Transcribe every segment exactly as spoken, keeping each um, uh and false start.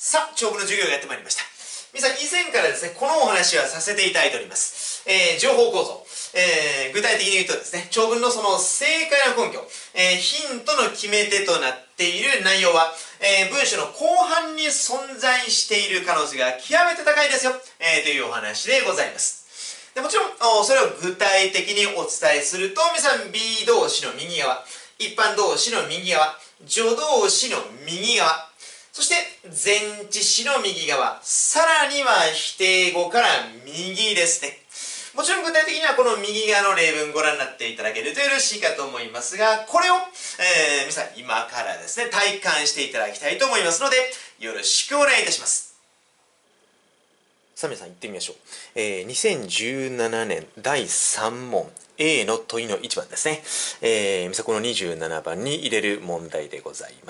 さあ、長文の授業がやってまいりました。皆さん、以前からですね、このお話はさせていただいております。えー、情報構造。えー、具体的に言うとですね、長文のその正解の根拠、えー、ヒントの決め手となっている内容は、えー、文章の後半に存在している可能性が極めて高いですよ、えー、というお話でございます。でもちろん、それを具体的にお伝えすると、皆さん B 動詞の右側、一般動詞の右側、助動詞の右側、そして前置詞の右側、さらには否定語から右ですね。もちろん具体的にはこの右側の例文ご覧になっていただけるとよろしいかと思いますが、これを、えー、皆さん今からですね、体感していただきたいと思いますので、よろしくお願いいたします。さあ皆さん行ってみましょう。えー、にせんじゅうななねんだいさん問 A の問いのいちばんですね。えー、皆さんこのにじゅうななばんに入れる問題でございます。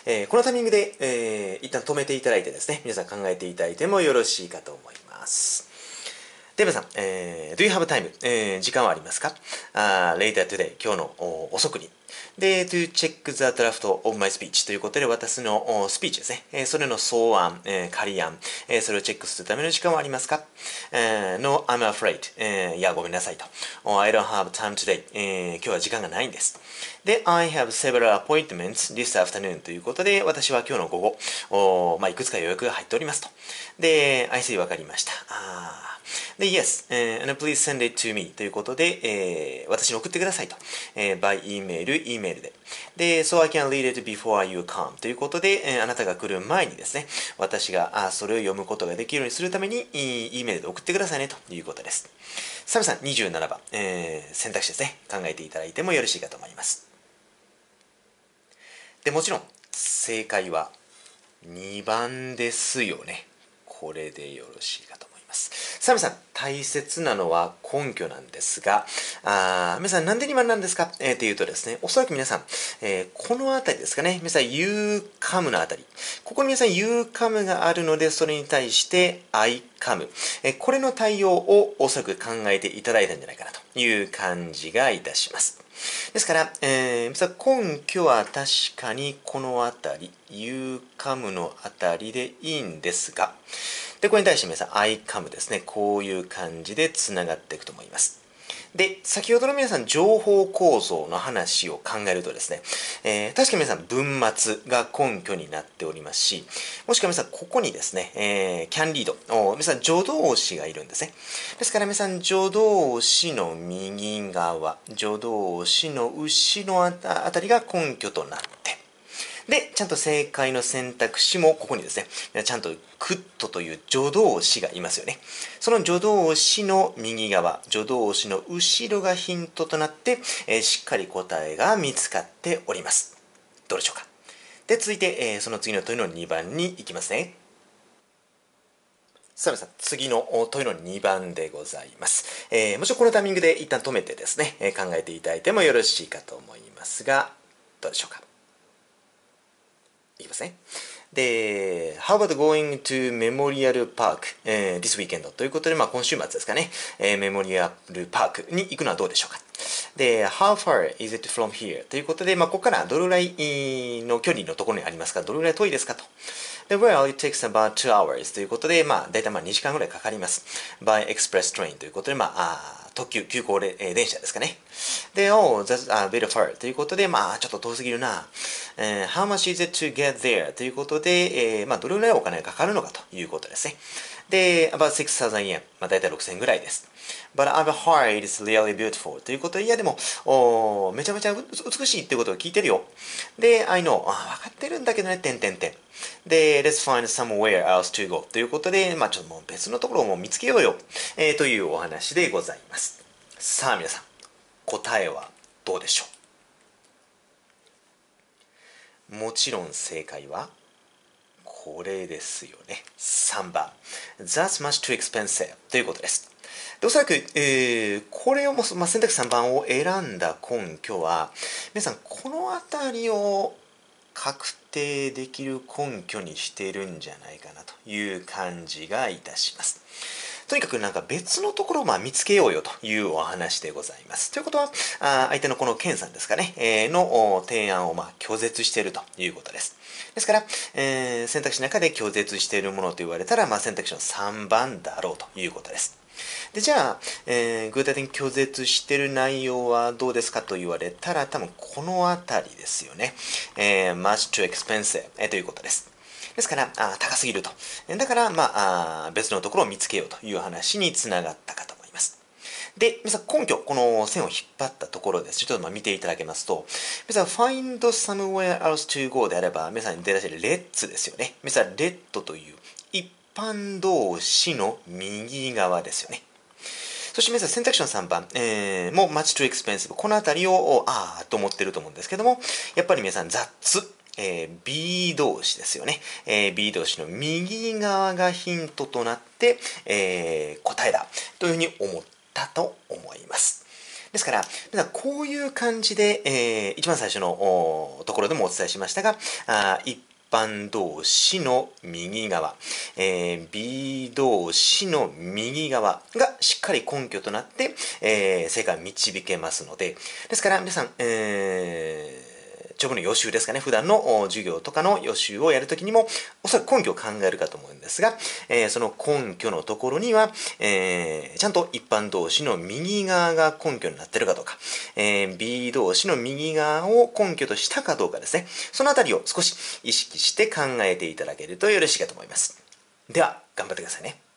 えー、このタイミングで、えー、一旦止めていただいてですね、皆さん考えていただいてもよろしいかと思います。で、皆さん、えー、Do you have time? えー、時間はありますか、uh, ?Later today 今日の遅くに。で、to check the draft of my speech ということで、私のスピーチですね。えー、それの草案、えー、仮案、えー、それをチェックするための時間はありますか、えー、?No, I'm afraid. えー、いや、ごめんなさいと。Oh, I don't have time today. えー、今日は時間がないんです。で、I have several appointments this afternoon ということで、私は今日の午後、おまあ、いくつか予約が入っておりますと。で、I see わかりました。あで、Yes, and please send it to me ということで、えー、私に送ってくださいと。えー、by email, E メールで。で、So I can read it before you come ということで、えー、あなたが来る前にですね、私があそれを読むことができるようにするために、E メールで送ってくださいねということです。サムさん、にじゅうななばん、えー、選択肢ですね、考えていただいてもよろしいかと思います。で、もちろん、正解はにばんですよね。これでよろしいかと思います。さあ皆さん、大切なのは根拠なんですが、あ皆さんなんでにばんなんですか、えー、っていうとですね、おそらく皆さん、えー、このあたりですかね、皆さん、you come のあたり。ここに皆さん、you come があるので、それに対して I come。えー、これの対応をおそらく考えていただいたんじゃないかなという感じがいたします。ですから、えー、根拠は確かにこのあたり、you come のあたりでいいんですが、で、これに対して皆さん、I come ですね。こういう感じでつながっていくと思います。で、先ほどの皆さん、情報構造の話を考えるとですね、えー、確かに皆さん、文末が根拠になっておりますし、もしくは皆さん、ここにですね、えー、can read、皆さん、助動詞がいるんですね。ですから皆さん、助動詞の右側、助動詞の後ろあたりが根拠となって、で、ちゃんと正解の選択肢もここにですね、ちゃんとクッとという助動詞がいますよね。その助動詞の右側、助動詞の後ろがヒントとなって、えー、しっかり答えが見つかっております。どうでしょうか。で、続いて、えー、その次の問いのにばんに行きますね。さあ皆さん、次の問いのにばんでございます。えー、もちろんこのタイミングで一旦止めてですね、えー、考えていただいてもよろしいかと思いますが、どうでしょうか。いきますね。で、How about going to Memorial Park、えー、this weekend ということで、まあ、今週末ですかね、えー、メモリアルパークに行くのはどうでしょうか。で、How far is it from here ということで、まあ、ここからどれぐらいの距離のところにありますか、どれぐらい遠いですかと。で、Well, it takes about two hours ということで、まあ、だいたいまあにじかんぐらいかかります。by express train ということで、まあ、あ特急、急行電車ですかね。で、Oh, that's a bit far ということで、まあ、ちょっと遠すぎるな。えー、How much is it to get there ということで、えー、まあ、どれぐらいお金がかかるのかということですね。で、about six thousand yen、まあ、だいたいろくせんえんぐらいです。But our heart is really beautiful ということで、いやでも、おめちゃめちゃ美しいっていうことを聞いてるよ。で、I know、あ、分かってるんだけどね、てんてんてん。で、Let's find somewhere else to go ということで、まあちょっともう別のところをもう見つけようよ、えー、というお話でございます。さあ皆さん、答えはどうでしょう。もちろん正解はこれですよね。さんばん。That's much too expensive ということです。でおそらく、えー、これをも、まあ、選択肢さんばんを選んだ根拠は、皆さん、このあたりを確定できる根拠にしてるんじゃないかなという感じがいたします。とにかくなんか別のところをまあ見つけようよというお話でございます。ということは、あ相手のこのケンさんですかね、えー、の提案をまあ拒絶しているということです。ですから、えー、選択肢の中で拒絶しているものと言われたら、まあ、選択肢のさんばんだろうということです。で、じゃあ、えー、具体的に拒絶している内容はどうですかと言われたら、多分このあたりですよね。えー、much too expensive、えー、ということです。ですから、あ高すぎると。だから、まあ、あ別のところを見つけようという話につながったかと思います。で、皆さん根拠、この線を引っ張ったところです。ちょっとまあ見ていただけますと、皆さん find somewhere else to go であれば、皆さんに出だしてる let's ですよね。皆さん let という一般動詞の右側ですよね。そして皆さん選択肢のさんばん、えー、もう much too expensive。このあたりを、あーと思ってると思うんですけども、やっぱり皆さん雑。えー、B 動詞ですよね、えー。B 動詞の右側がヒントとなって、えー、答えだというふうに思ったと思います。ですから、こういう感じで、えー、一番最初のところでもお伝えしましたが、あ一般動詞の右側、えー、B 動詞の右側がしっかり根拠となって、えー、正解を導けますので、ですから皆さん、えー直の予習ですかね。普段の授業とかの予習をやるときにも、おそらく根拠を考えるかと思うんですが、えー、その根拠のところには、えー、ちゃんと一般動詞の右側が根拠になっているかどうか、えー、B 動詞の右側を根拠としたかどうかですね。そのあたりを少し意識して考えていただけるとよろしいかと思います。では、頑張ってくださいね。